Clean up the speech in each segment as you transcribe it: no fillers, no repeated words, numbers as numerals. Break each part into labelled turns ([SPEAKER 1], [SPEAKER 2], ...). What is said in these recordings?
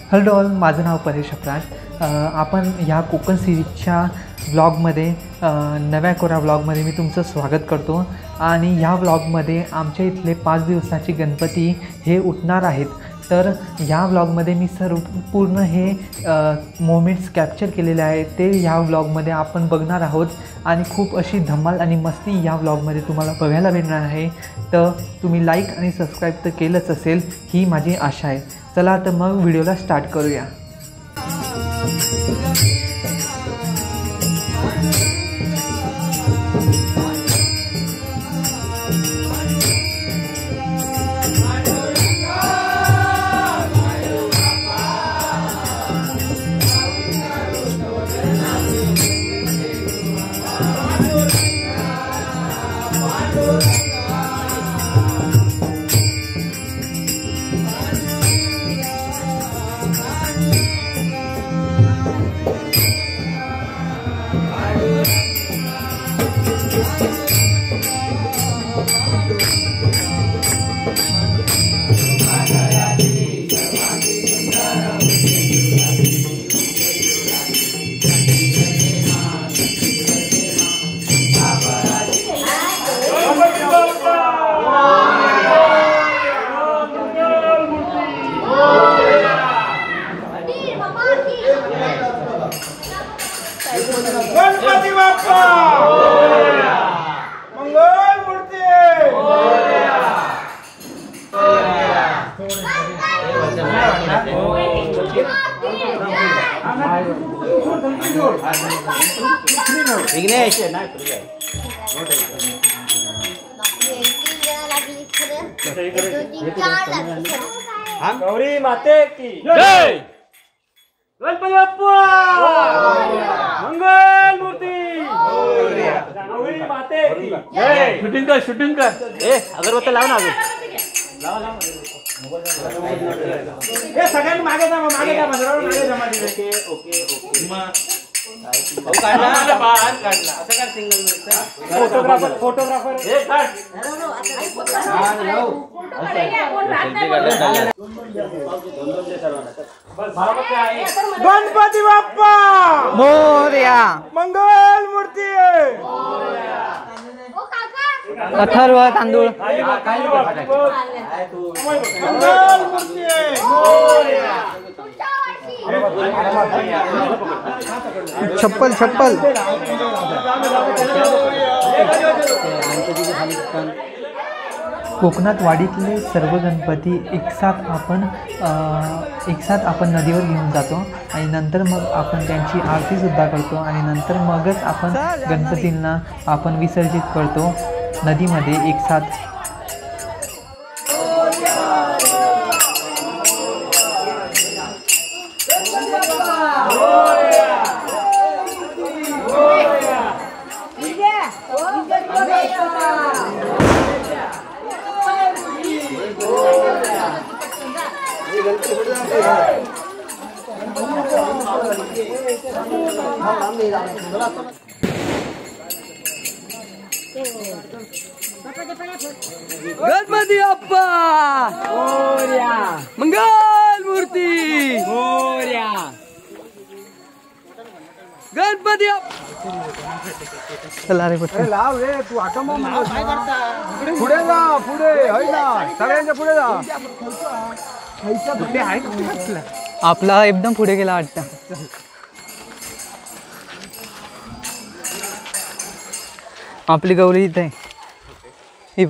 [SPEAKER 1] Hello all, माझं नाव परेश अपराज. आपण ह्या कोकण सिरीजच्या व्लॉगमध्ये नव्या कोरा व्लॉगमध्ये मी तुमचं स्वागत करतो. आणि ह्या व्लॉगमध्ये आमच्या इथले 5 दिवसाचे गणपती हे उठणार आहेत. तर ह्या व्लॉगमध्ये मी पूर्ण हे मोमेंट्स कॅप्चर केलेले आहेत, ते ह्या व्लॉगमध्ये आपण बघणार आहोत. आणि खूप अशी धमाल आणि मस्ती ह्या व्लॉगमध्ये तुम्हाला बघायला भेटणार आहे. तर तुम्ही लाईक आणि सबस्क्राईब तर केलंच असेल, ही माझी आशा आहे. चला तर मग व्हिडिओला स्टार्ट करूया.
[SPEAKER 2] गणपती बाप्पा मंगल मूर्ती विघ्नेश गौरी माते की जय. गणपती बाप्पा मंगल मूर्ती गौरी माते की जय. शूटिंग कर अगरबत्ती लाव ना. हे सगळ्यांनी मागे जा फोटोग्राफर गणपती बाप्पा
[SPEAKER 1] मोरया.
[SPEAKER 2] मंगल मूर्ती
[SPEAKER 1] अथर्व तांदूळ.
[SPEAKER 2] मंगल मूर्ती
[SPEAKER 1] छप्पल कोकणात वाडीतले सर्व गणपती एकसाथ आपण नदीवर घेऊन जातो आणि नंतर मग आपण त्यांची आरतीसुद्धा करतो आणि नंतर मगच आपण गणपतींना आपण विसर्जित करतो नदीमध्ये एकसाथ.
[SPEAKER 3] गणपती बाप्पा मोरया. मंगल मूर्ती मोरया. गणपती
[SPEAKER 1] चला रे पटकन
[SPEAKER 2] लाव रे तू आता पुढे जा सगळ्यांच्या पुढे जा.
[SPEAKER 1] आपला एकदम पुढे गेला वाटतं. आपली गौरी इथे आहे.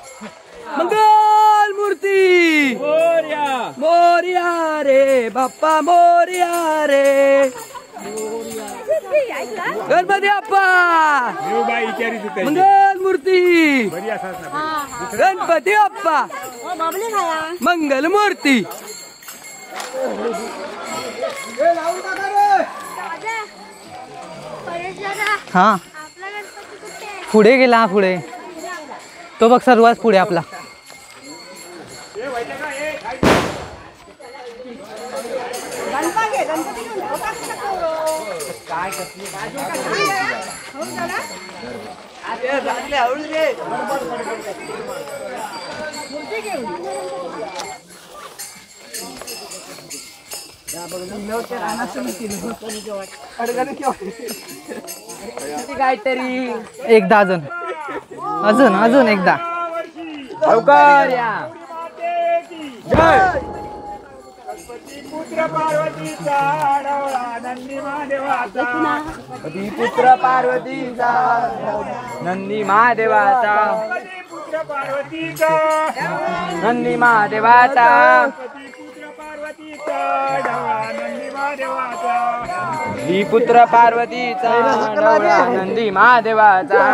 [SPEAKER 3] मंगल मूर्ती मोरया. मोरया रे बाप्पा मोरया रे. गणपती बाप्पा मंगल मूर्ती. गणपती बाप्पा मंगल मूर्ती.
[SPEAKER 1] हा पुढे गेला. पुढे तो बघ सर्वात पुढे आपला.
[SPEAKER 3] काहीतरी
[SPEAKER 1] एकदा अजून एकदा
[SPEAKER 3] लवकर या. जय
[SPEAKER 2] पुत्र पार्वतीचा नंदी महादेवाचा
[SPEAKER 3] पुत्र पार्वतीचा नंदी महादेवाचा
[SPEAKER 2] पुत्र पार्वतीचा
[SPEAKER 3] नंदी महादेवाचा
[SPEAKER 2] पुत्र पार्वतीचा नंदी महादेवाचा
[SPEAKER 3] पुत्र पार्वतीचा नंदी महादेवाचा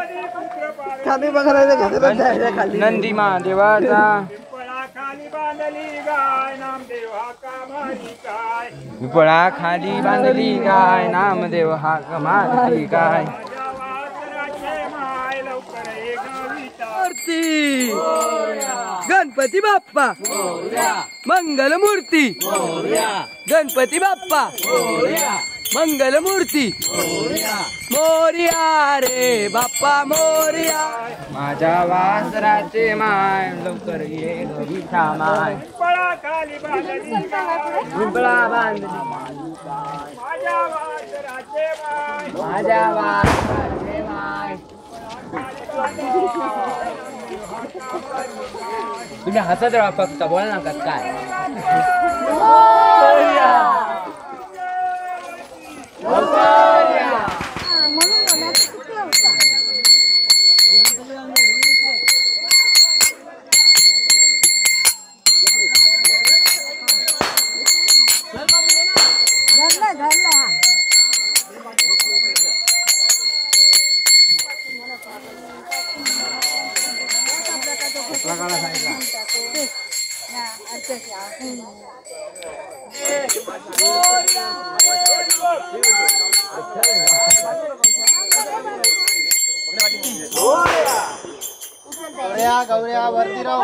[SPEAKER 3] नंदी महादेवाचा
[SPEAKER 2] खाली बांधली गाय नामदेव हा कामारी काय
[SPEAKER 3] पिपळा खाली बांधली गाय नामदेव हा कमाली काय
[SPEAKER 2] माय लवकर
[SPEAKER 3] मूर्ती गणपती बाप्पा मंगल मूर्ती गणपती बाप्पा मंगल मूर्ती मोरया रे बाप्पा मोरया माझ्या वासराचे माय लवकर ये घरी माय
[SPEAKER 2] पिंपळा खाली बांधली
[SPEAKER 3] पिंपळा बांधली
[SPEAKER 2] माझ्या वासराचे माय
[SPEAKER 3] माझ्या वासराचे माय तुम्ही हसत राहा फक्त बोला नका काय गौऱ्या वरती राहू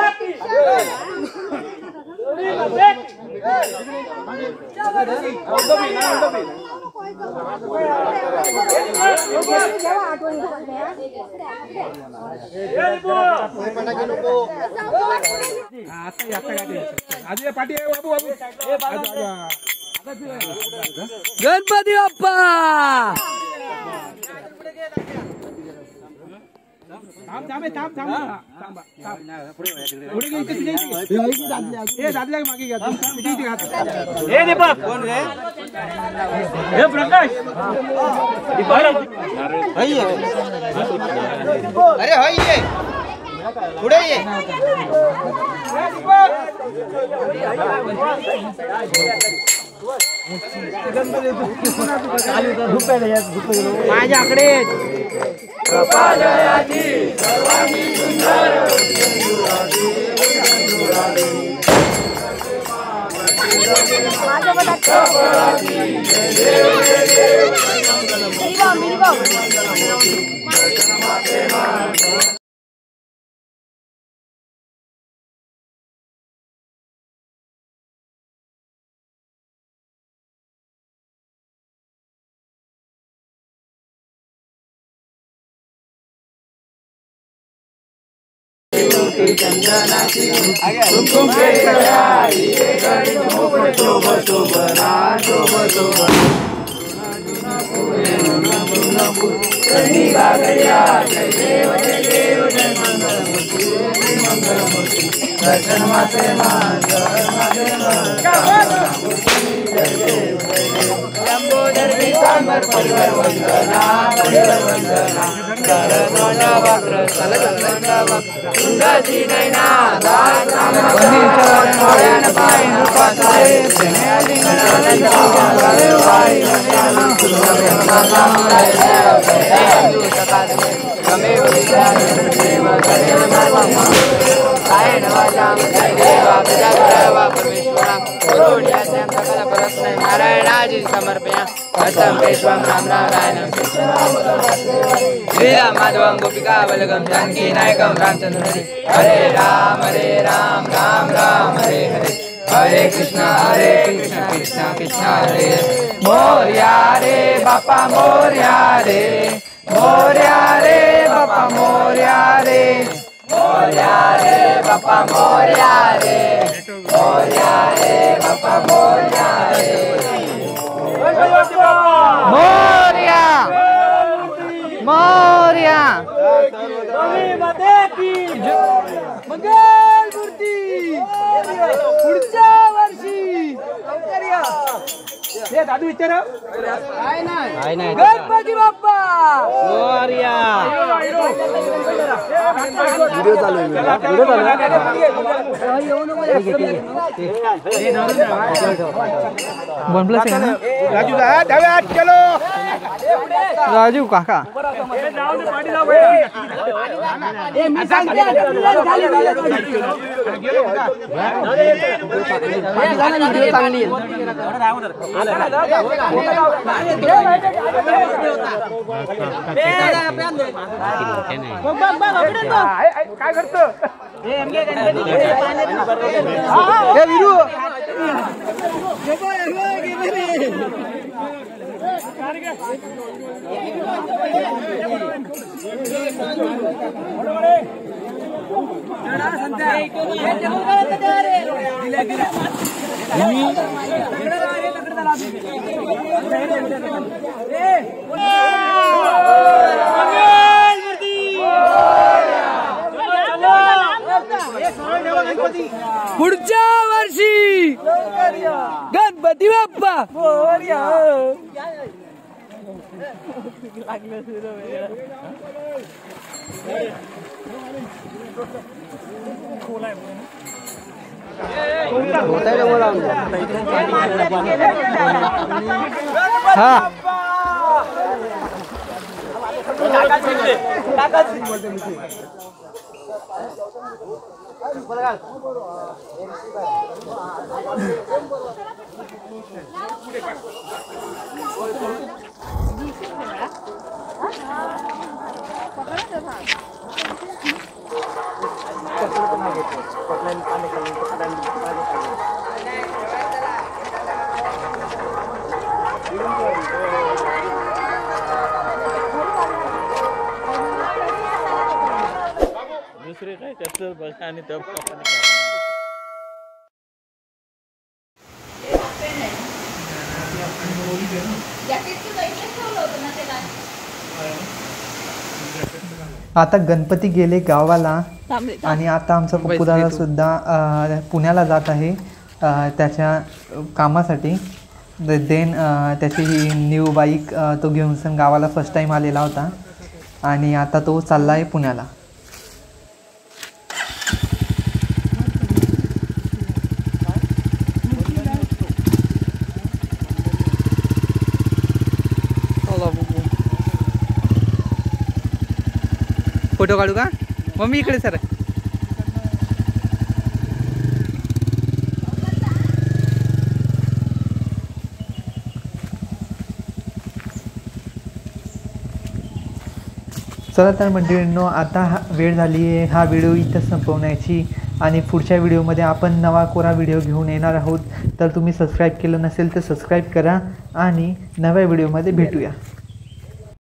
[SPEAKER 3] गणपती बाप्पा
[SPEAKER 4] अरे हाय ये पुढे ये
[SPEAKER 3] माझ्याकडे नारायणाजी समर्पया हस्तं पेश्वं राम नारायणं श्रीराम माधवं गोपिका बलगं जानकी नायकं रामचंद्र हरे राम राम राम हरे हरे हरे कृष्णा कृष्णा कृष्णा हरे मोरया रे बापा मोरया रे बापा मोरया रे बापा मोरया रे बापा मोरया रे की मंगल मूर्ती पुढच्या वर्षी दादू विचार गणपती बाप्पा
[SPEAKER 4] व्हिडिओ चालू
[SPEAKER 1] राजू
[SPEAKER 4] चलो
[SPEAKER 1] राजू काका
[SPEAKER 3] काय करतो पुढच्या वर्षी गणपती बाप्पा
[SPEAKER 2] दुसरे काय करतो बघा आणि
[SPEAKER 1] आता गणपती गेले गावाला आणि आता आमचा पप्पूदादा सुद्धा पुण्याला जात आहे त्याच्या कामासाठी. देन त्याची न्यू बाईक तो घेऊन सण गावाला फर्स्ट टाईम आलेला होता आणि आता तो चालला आहे पुण्याला.
[SPEAKER 3] फोटो काढू का मम्मी इकडे सर.
[SPEAKER 1] चला तर मंडळींनो आता वेळ झाली आहे हा व्हिडिओ इथं संपवण्याची आणि पुढच्या व्हिडिओमध्ये आपण नवा कोरा व्हिडिओ घेऊन येणार आहोत. तर तुम्ही सबस्क्राईब केलं नसेल तर सबस्क्राईब करा आणि नव्या व्हिडिओमध्ये भेटूया.